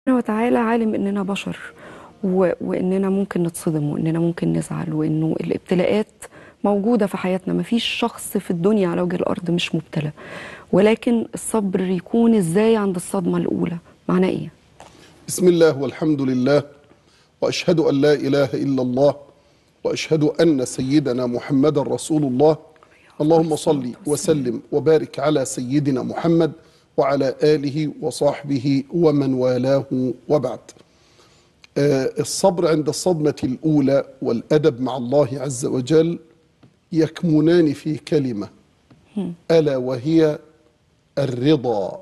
وتعالى عالم اننا بشر واننا ممكن نتصدم واننا ممكن نزعل وانه الابتلاءات موجوده في حياتنا. مفيش شخص في الدنيا على وجه الارض مش مبتلى، ولكن الصبر يكون ازاي عند الصدمه الاولى؟ معناه ايه؟ بسم الله والحمد لله، وأشهد أن لا إله إلا الله، وأشهد أن سيدنا محمد رسول الله. اللهم صل وسلم وبارك على سيدنا محمد وعلى آله وصحبه ومن والاه، وبعد. الصبر عند الصدمة الأولى والأدب مع الله عز وجل يكمنان في كلمة، ألا وهي الرضا.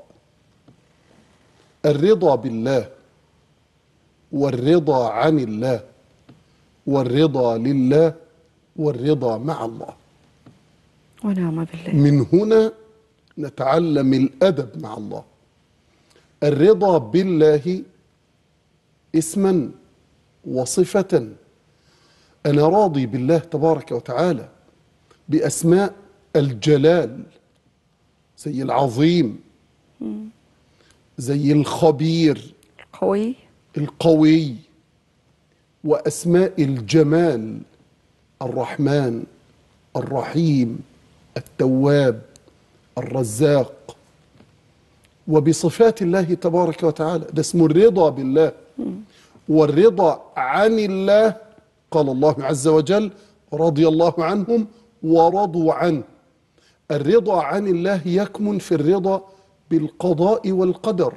الرضا بالله، والرضا عن الله، والرضا لله، والرضا مع الله. ونعم بالله. من هنا نتعلم الأدب مع الله. الرضا بالله اسما وصفة. أنا راضي بالله تبارك وتعالى بأسماء الجلال، زي العظيم، زي الخبير، قوي، القوي، وأسماء الجمال، الرحمن، الرحيم، التواب، الرزاق. وبصفات الله تبارك وتعالى، ده اسمه الرضا بالله. والرضا عن الله، قال الله عز وجل: رضي الله عنهم ورضوا عنه. الرضا عن الله يكمن في الرضا بالقضاء والقدر،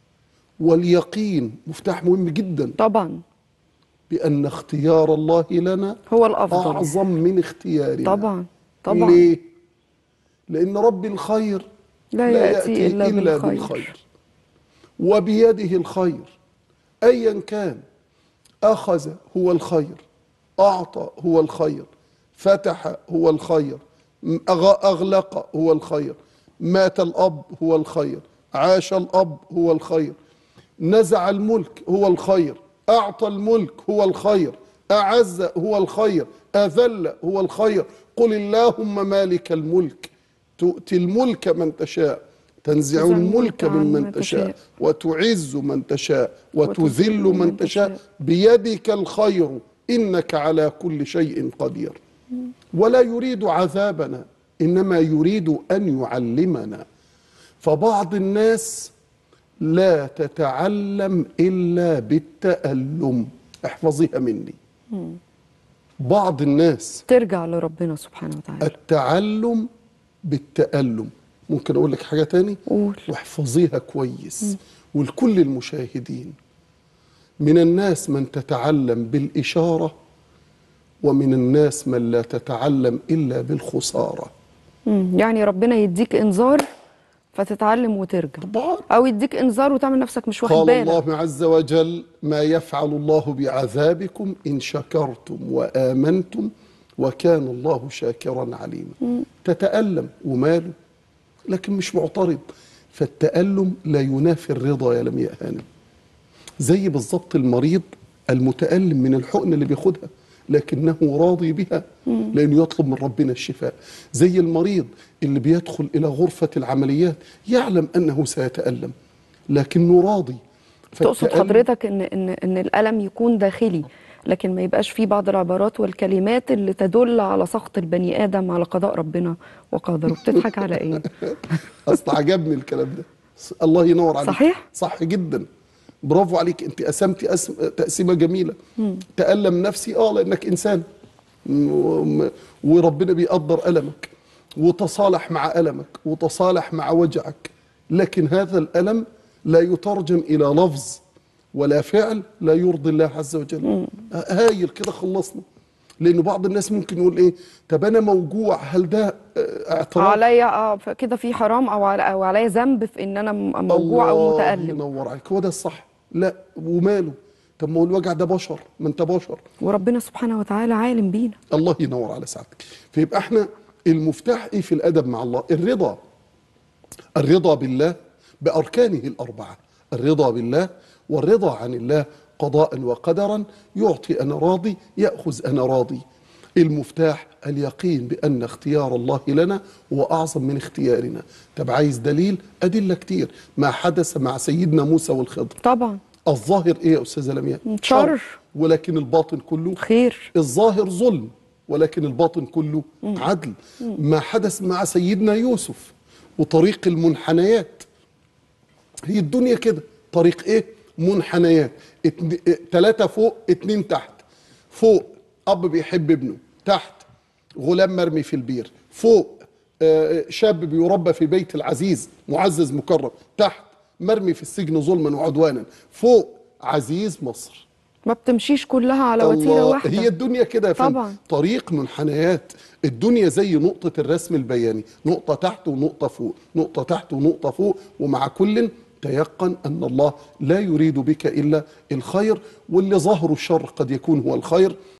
واليقين مفتاح مهم جدا طبعا، بأن اختيار الله لنا هو الافضل. أعظم من اختيارنا. طبعا طبعا. ليه؟ لأن رب الخير لا لا يأتي يأتي إلا بالخير، وبيده الخير أيا كان. أخذ هو الخير، أعطى هو الخير، فتح هو الخير، أغلق هو الخير، مات الأب هو الخير، عاش الأب هو الخير، نزع الملك هو الخير، أعطى الملك هو الخير، أعز هو الخير، أذل هو الخير. قل اللهم مالك الملك تؤتي الملك من تشاء، تنزع الملك ممن تشاء، وتعز من تشاء، وتذل من تشاء، بيدك الخير إنك على كل شيء قدير. ولا يريد عذابنا، إنما يريد أن يعلمنا. فبعض الناس لا تتعلم إلا بالتألم، احفظيها مني. بعض الناس ترجع لربنا سبحانه وتعالى. التعلم بالتألم. ممكن أقول لك حاجة تاني؟ قول. واحفظيها كويس. ولكل المشاهدين: من الناس من تتعلم بالإشارة، ومن الناس من لا تتعلم إلا بالخسارة. يعني ربنا يديك انذار فتتعلم وترجع، طبعا. او يديك انذار وتعمل نفسك مش واخد قال بالك. الله عز وجل: ما يفعل الله بعذابكم إن شكرتم وآمنتم وكان الله شاكرا عليما. تتألم وماله، لكن مش معترض. فالتألم لا ينافي الرضا يا لمياء هانم. زي بالظبط المريض المتألم من الحقن اللي بياخدها، لكنه راضي بها لأنه يطلب من ربنا الشفاء. زي المريض اللي بيدخل إلى غرفة العمليات يعلم أنه سيتألم لكنه راضي. تقصد حضرتك ان الألم يكون داخلي، لكن ما يبقاش فيه بعض العبارات والكلمات اللي تدل على سخط البني آدم على قضاء ربنا وقدره. بتضحك على ايه؟ أصل عجبني الكلام ده. الله ينور عليك. صحيح؟ صح جدا، برافو عليك. انت قسمتي تقسيمه جميله. تألم نفسي لانك انسان، وربنا بيقدر ألمك، وتصالح مع ألمك، وتصالح مع وجعك. لكن هذا الألم لا يترجم إلى لفظ ولا فعل لا يرضي الله عز وجل. هايل كده، خلصنا. لأنه بعض الناس ممكن يقول إيه؟ طب أنا موجوع، هل ده اعتراف؟ عليا كده في حرام او عليا ذنب في ان انا موجوع او متألم؟ الله ينور عليك، هو ده الصح. لا، وماله؟ طب ما هو الوجع ده بشر، ما انت بشر، وربنا سبحانه وتعالى عالم بينا. الله ينور على سعادتك. فيبقى احنا المفتاح ايه في الادب مع الله؟ الرضا. الرضا بالله باركانه الاربعه: الرضا بالله، والرضا عن الله قضاء وقدرا. يعطي انا راضي، ياخذ انا راضي. المفتاح اليقين بأن اختيار الله لنا هو أعظم من اختيارنا. طب عايز دليل؟ أدلة كتير. ما حدث مع سيدنا موسى والخضر. طبعا. الظاهر ايه يا استاذه لمياء؟ شر. ولكن الباطن كله خير. الظاهر ظلم ولكن الباطن كله عدل. ما حدث مع سيدنا يوسف وطريق المنحنيات. هي الدنيا كده طريق ايه؟ منحنيات. 3 فوق 2 تحت. فوق اب بيحب ابنه، تحت غلام مرمي في البير، فوق شاب بيربى في بيت العزيز معزز مكرم، تحت مرمي في السجن ظلما وعدوانا، فوق عزيز مصر. ما بتمشيش كلها على وتيره الله، واحده. هي الدنيا كده يا فندم. طبعا. طريق منحنيات. الدنيا زي نقطة الرسم البياني، نقطة تحت ونقطة فوق، نقطة تحت ونقطة فوق، ومع كل تيقن أن الله لا يريد بك إلا الخير، واللي ظهره الشر قد يكون هو الخير.